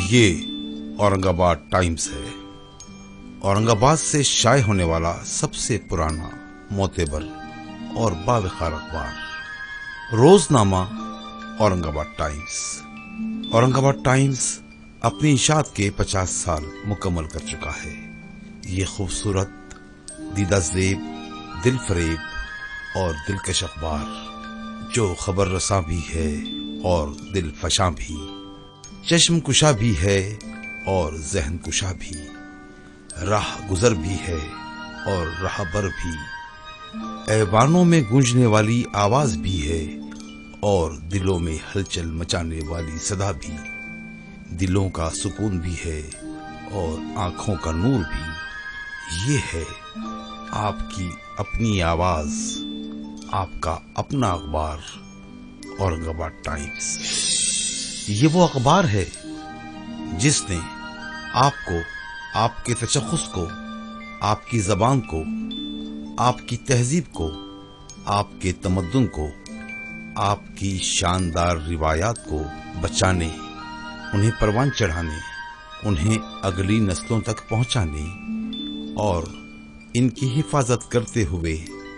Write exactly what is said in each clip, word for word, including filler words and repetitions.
ये औरंग आबाद टाइम्स है, औरंगाबाद से शाये होने वाला सबसे पुराना, मोतेबर और बावखार अखबार। रोजनामा औरंगाबाद टाइम्स। औरंगाबाद टाइम्स अपनी इशाअत के पचास साल मुकम्मल कर चुका है। ये खूबसूरत, दीदा ज़ेब, दिल फरेब और दिलकश अखबार जो खबर रसा भी है और दिल फशा भी, चश्म कुशा भी है और जहन कुशा भी, राह गुजर भी है और राहबर भी, ऐवानों में गूंजने वाली आवाज भी है और दिलों में हलचल मचाने वाली सदा भी, दिलों का सुकून भी है और आंखों का नूर भी। ये है आपकी अपनी आवाज, आपका अपना अखबार, औरंगाबाद टाइम्स। ये वो अखबार है जिसने आपको, आपके तशख़्ख़ुस को, आपकी ज़बान को, आपकी तहजीब को, आपके तमद्दुन को, आपकी शानदार रिवायात को बचाने, उन्हें परवान चढ़ाने, उन्हें अगली नस्लों तक पहुंचाने और इनकी हिफाजत करते हुए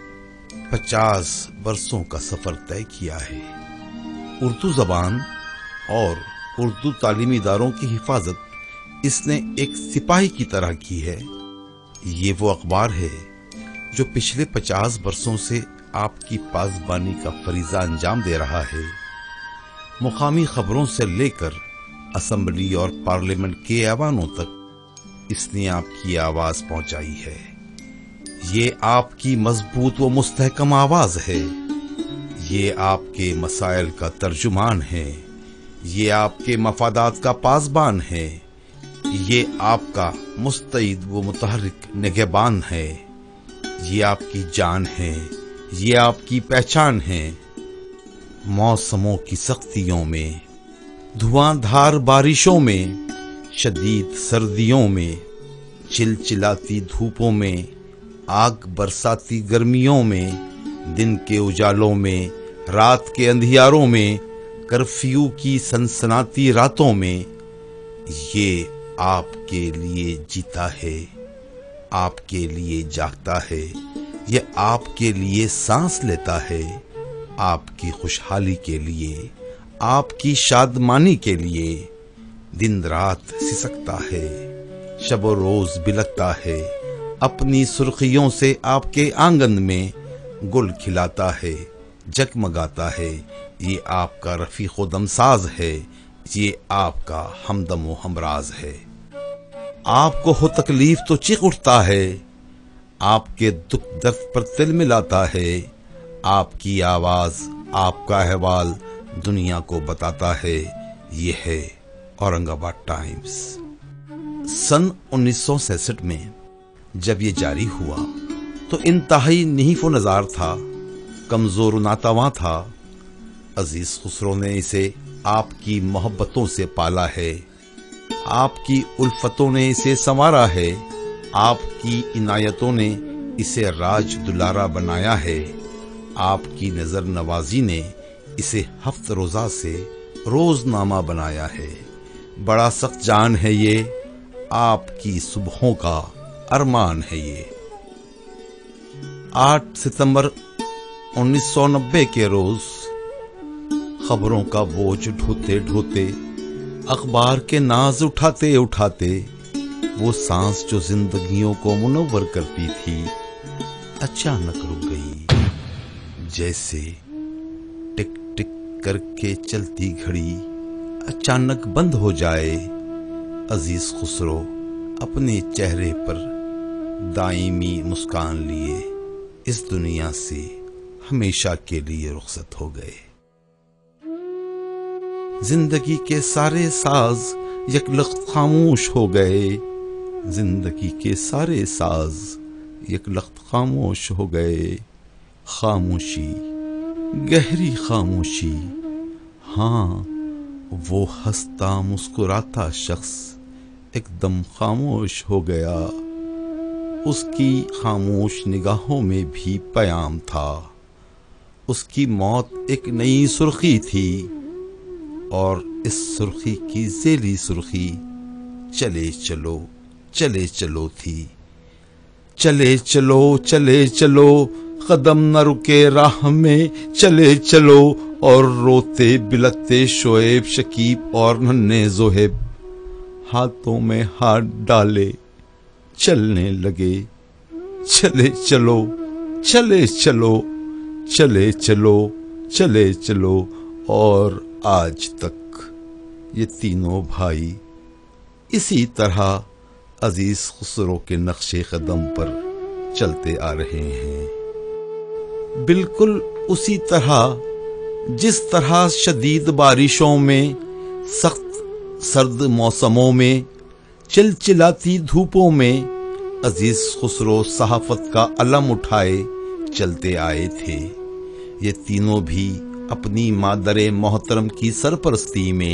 पचास बरसों का सफर तय किया है। उर्दू ज़बान और उर्दू तालीमी इदारों की हिफाजत इसने एक सिपाही की तरह की है। ये वो अखबार है जो पिछले पचास बरसों से आपकी पासबानी का फरीजा अंजाम दे रहा है। मुकामी खबरों से लेकर असम्बली और पार्लियामेंट के ऐवानों तक इसने आपकी आवाज पहुंचाई है। ये आपकी मजबूत व मुस्तहकम आवाज है। ये आपके मसाइल का तर्जुमान है। ये आपके मफादात का पासबान है। ये आपका मुस्तईद व मुतहर्रिक निगहबान है। ये आपकी जान है। ये आपकी पहचान है। मौसमों की सख्तियों में, धुआंधार बारिशों में, शदीद सर्दियों में, चिलचिलाती धूपों में, आग बरसाती गर्मियों में, दिन के उजालों में, रात के अंधियारों में, कर्फ्यू की सनसनाती रातों में, ये आपके लिए जीता है, आपके लिए जागता है। ये आपके लिए सांस लेता है, आपकी खुशहाली के लिए, आपकी शादमानी के लिए। दिन रात सिसकता है, शब रोज बिलकता है, अपनी सुर्खियों से आपके आंगन में गुल खिलाता है, जगमगाता है। ये आपका रफीक दमसाज है। ये आपका हमदम व हमराज है। आपको हो तकलीफ तो चीख उठता है, आपके दुख दर्द पर तिल मिलाता है। आपकी आवाज, आपका अहवाल दुनिया को बताता है। ये है औरंगाबाद टाइम्स। सन उन्नीस सौ सैंसठ में जब ये जारी हुआ तो इंतहाई नहीफ व नज़ार था, कमजोर नातावां था। अजीज खुसरो ने इसे आपकी मोहब्बतों से पाला है, आपकी उल्फतों ने इसे संवारा है, आपकी इनायतों ने इसे राज दुलारा बनाया है, आपकी नजर नवाजी ने इसे हफ्त रोजा से रोजनामा बनाया है। बड़ा सख्त जान है ये, आपकी सुबहों का अरमान है ये। आठ सितंबर उन्नीस सौ नब्बे के रोज खबरों का बोझ ढोते ढोते, अखबार के नाज उठाते उठाते, वो सांस जो जिंदगियों को मुनव्वर करती थी अचानक रुक गई। जैसे टिक टिक करके चलती घड़ी अचानक बंद हो जाए। अजीज खुसरो अपने चेहरे पर दायमी मुस्कान लिए इस दुनिया से हमेशा के लिए रुखसत हो गए। जिंदगी के सारे साज यकलख्त खामोश हो गए। जिंदगी के सारे साज यकलख्त खामोश हो गए। खामोशी, गहरी खामोशी। हाँ, वो हंसता मुस्कुराता शख्स एकदम खामोश हो गया। उसकी खामोश निगाहों में भी प्याम था। उसकी मौत एक नई सुर्खी थी और اس سرخی کی ذیلی سرخی چلے چلو چلے چلو تھی۔ چلے چلو چلے چلو قدم نہ رکے راہ میں، چلے چلو اور روتے بلتے شعیب شکیب اور ننھے زہیب ہاتھوں میں ہاتھ ڈالے چلنے لگے۔ چلے چلو چلے چلو چلے چلو چلے چلو اور آج تک یہ تینوں بھائی اسی طرح عزیز خسرو کے نقش قدم پر چلتے آ رہے ہیں، بالکل اسی طرح جس طرح شدید بارشوں میں، سخت سرد موسموں میں، چلچلاتی دھوپوں میں عزیز خسرو صحافت کا علم اٹھائے چلتے آئے تھے۔ یہ تینوں بھی اپنی مادر محترم کی سرپرستی میں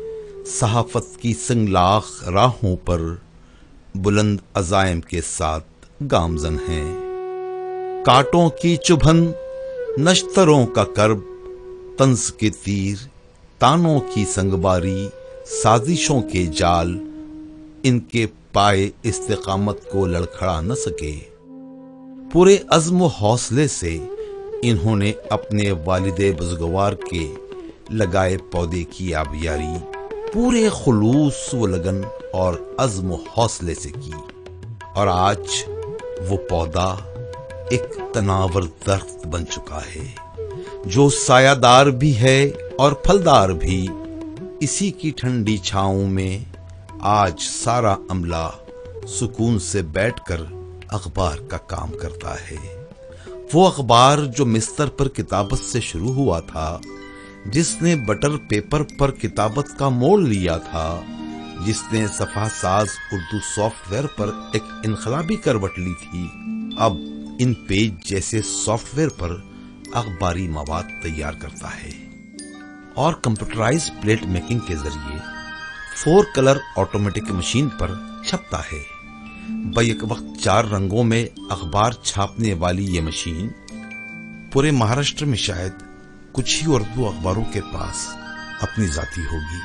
صحافت کی سنگلاخ راہوں پر بلند عزائم کے ساتھ گامزن ہیں۔ کانٹوں کی چبھن، نشتروں کا کرب، طنز کے تیر، تانوں کی سنگباری، سازشوں کے جال ان کے پائے استقامت کو لڑکھڑا نہ سکے۔ پورے عزم و حوصلے سے انہوں نے اپنے والد بزرگوار کے لگائے پودے کی آبیاری پورے خلوص و لگن اور عزم و حوصلے سے کی، اور آج وہ پودا ایک تناور درخت بن چکا ہے جو سایہ دار بھی ہے اور پھلدار بھی۔ اسی کی ٹھنڈی چھاؤں میں آج سارا عملہ سکون سے بیٹھ کر اخبار کا کام کرتا ہے۔ وہ اخبار جو مستر پر کتابت سے شروع ہوا تھا، جس نے بٹر پیپر پر کتابت کا موڑ لیا تھا، جس نے صفحہ ساز اردو سافٹ ویئر پر ایک انقلابی کروٹ لی تھی، اب ان پیج جیسے سافٹ ویئر پر اخباری مواد تیار کرتا ہے اور کمپیوٹرائز پلیٹ میکنگ کے ذریعے فور کلر آٹومیٹک مشین پر چھپتا ہے۔ بیک وقت چار رنگوں میں اخبار چھاپنے والی یہ مشین پورے مہاراشٹر میں شاید کچھ ہی اردو اخباروں کے پاس اپنی ذاتی ہوگی۔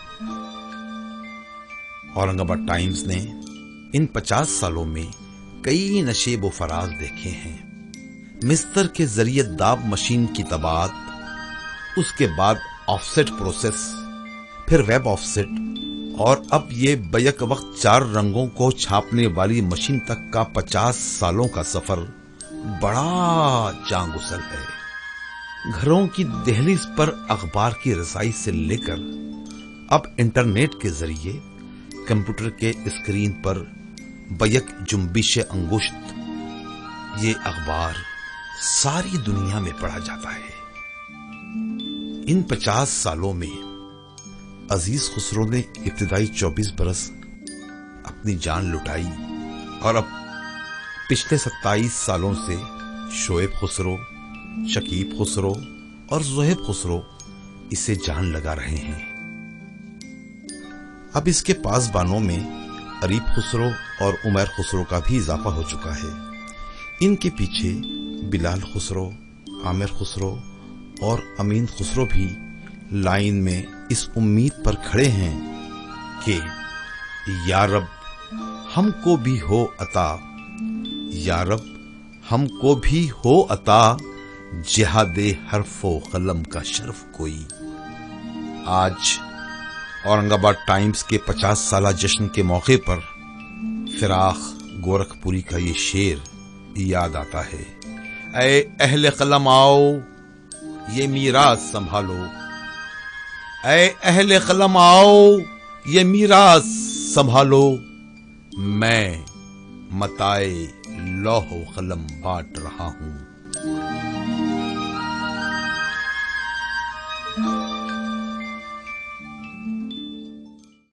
اورنگ آباد ٹائمز نے ان پچاس سالوں میں کئی نشیب و فراز دیکھے ہیں۔ مستر کے ذریعے داب مشین کی طباعت، اس کے بعد آف سیٹ پروسیس، پھر ویب آف سیٹ، اور اب یہ بیک وقت چار رنگوں کو چھاپنے والی مشین تک کا پچاس سالوں کا سفر بڑا جاں گسل ہے۔ گھروں کی دہلیز پر اخبار کی رسائی سے لے کر اب انٹرنیٹ کے ذریعے کمپیوٹر کے اسکرین پر بیک جنبش انگشت یہ اخبار ساری دنیا میں پڑھا جاتا ہے۔ ان پچاس سالوں میں عزیز خسرو نے ابتدائی چوبیس برس اپنی جان لٹائی، اور اب پچھلے ستائیس سالوں سے شعیب خسرو، شکیب خسرو اور زہیب خسرو اسے جان لگا رہے ہیں۔ اب اس کے پاسبانوں میں اریب خسرو اور عمیر خسرو کا بھی اضافہ ہو چکا ہے۔ ان کے پیچھے بلال خسرو، عامر خسرو اور امین خسرو بھی لائن میں اس امید پر کھڑے ہیں کہ یا رب ہم کو بھی ہو عطا، یا رب ہم کو بھی ہو عطا، جہاد حرف و قلم کا شرف کوئی۔ آج اورنگ آباد ٹائمز کے پچاس سالہ جشن کے موقع پر فراق گورکھ پوری کا یہ شعر یاد آتا ہے۔ اے اہل قلم آؤ یہ میراث سنبھالو، اے اہل قلم آؤ یہ میراث سنبھالو، میں متائے لوح و قلم بانٹ رہا ہوں۔